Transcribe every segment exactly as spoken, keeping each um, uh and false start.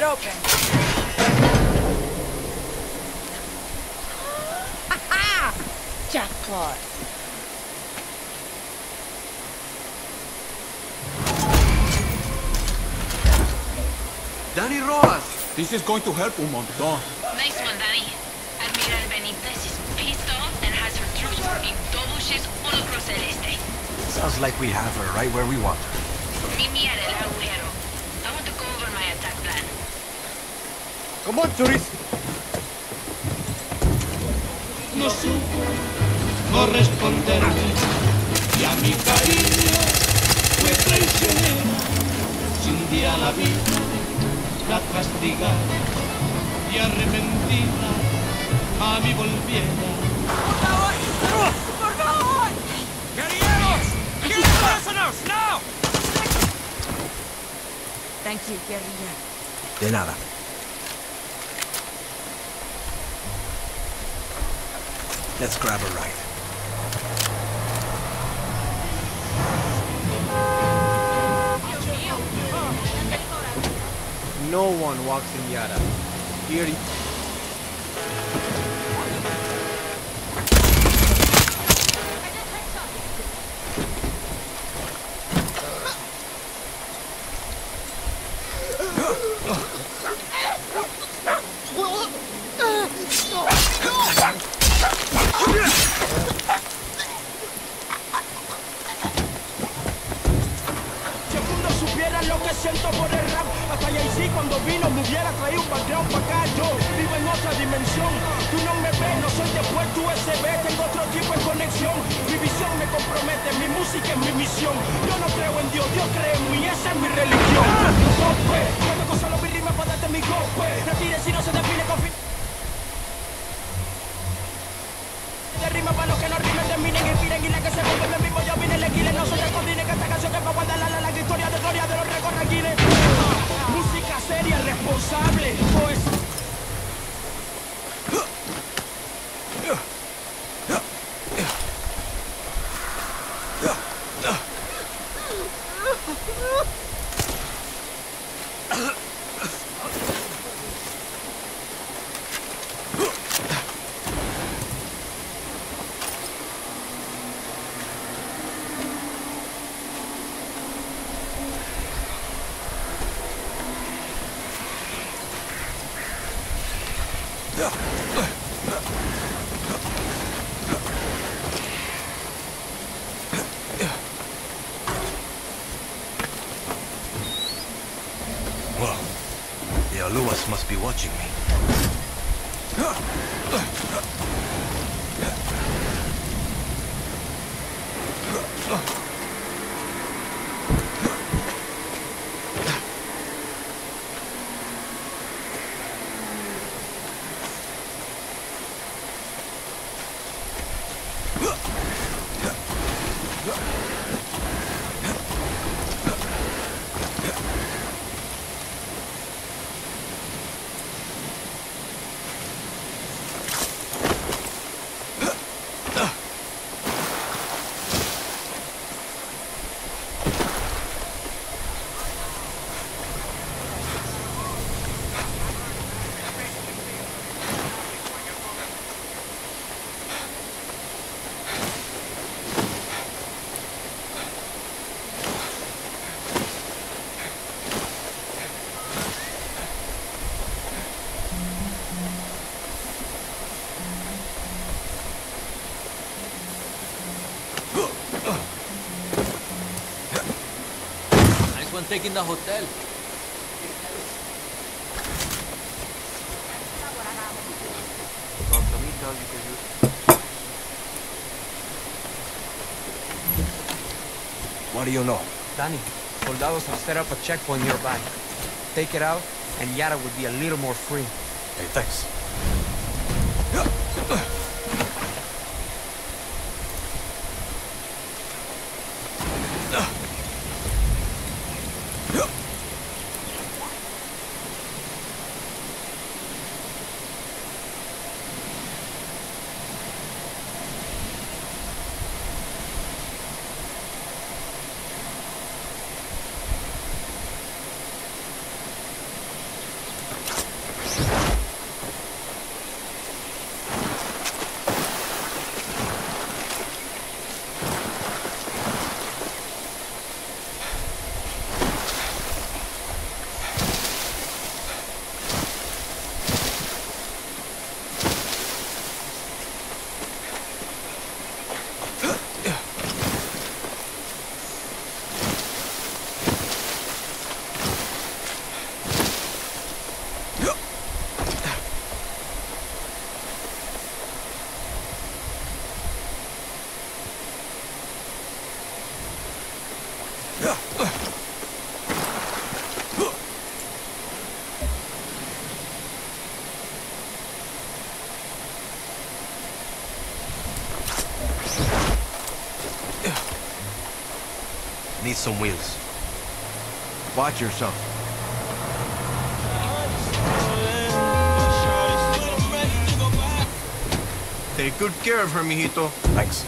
it open. Ha ha! Jackpot. Danny Rojas! This is going to help un montón. Nice one, Danny. Admiral Benitez is pissed off and has her troops working double shifts all across el este. Sounds like we have her right where we want her. Meet me at El Agujero. I want to go over my attack plan. Come on, tourist! No supo corresponderme y a mi cariño fue traicionero. Si un día la vida la castigara y arrepentida a mí volviera. ¡Por favor! ¡Por favor! ¡Guerrilleros! ¡Kill the prisoners, now! Thank you, guerrilla. De nada. Let's grab a ride. No one walks in Yara. Here. Lo que siento por el rap, hasta Jay-Z cuando vino me hubiera traído un background para acá. Yo vivo en otra dimensión, tú no me ves, no soy de puerto U S B, tengo otro tipo de conexión. Mi visión me compromete, mi música es mi misión. Yo no creo en Dios, Dios cree en mí, esa es mi religión. Golpe, yo toco solo mi rima para darte mi golpe. Retire si no se define con fin. De rima para los que no rimen, terminen, inspiren y la que se vuelven en vivo. Yo vine, le guile, no soy de codine, que esta canción que es para guardar la, la, la historia de gloria de los recorreguines. Música seria, responsable, pues. Well, the Aluas must be watching me. One taking the hotel. What do you know? Danny, soldados have set up a checkpoint nearby. Take it out, and Yara would be a little more free. Hey, thanks. Need some wheels. Watch yourself. Take good care of her, mijito. Thanks.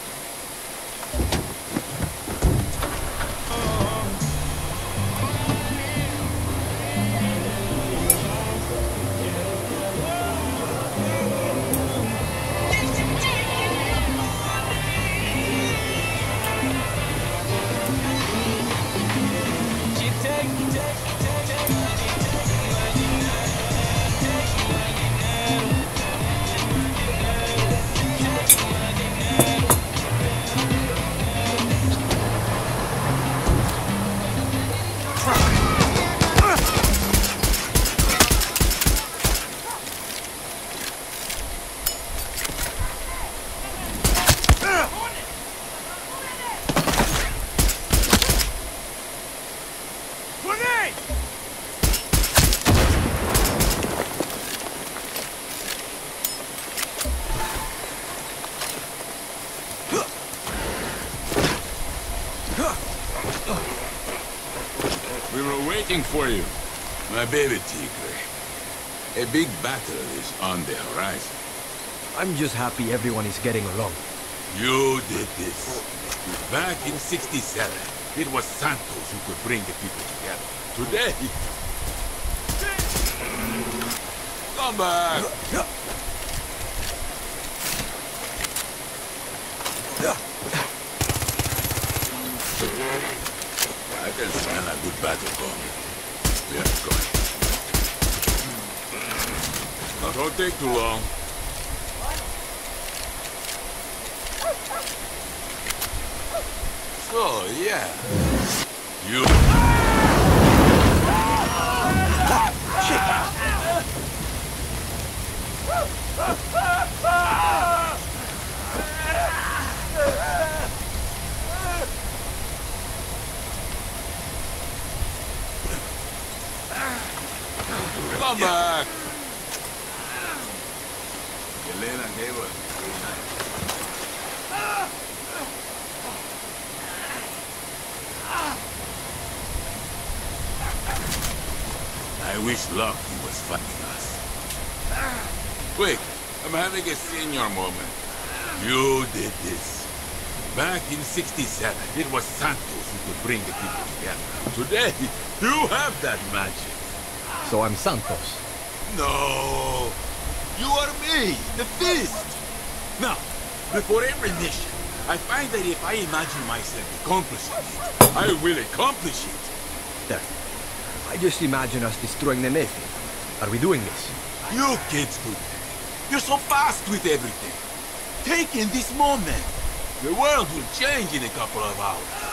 We were waiting for you, my baby Tigre. A big battle is on the horizon. I'm just happy everyone is getting along. You did this. Back in sixty-seven, it was Santos who could bring the people together. Today... Come back! I can smell a good battle coming. We are going. Now, don't take too long. So, yeah. You... Come back! Elena gave us good night. I wish Lucky was fighting us. Quick, I'm having a senior moment. You did this. Back in sixty-seven, it was Santos who could bring the people together. Today, you have that magic. So I'm Santos. No! You are me, the Fist! Now, before every mission, I find that if I imagine myself accomplishing it, I will accomplish it. There. I just imagine us destroying the Navy. Are we doing this? You kids do that. You're so fast with everything. Take in this moment. The world will change in a couple of hours.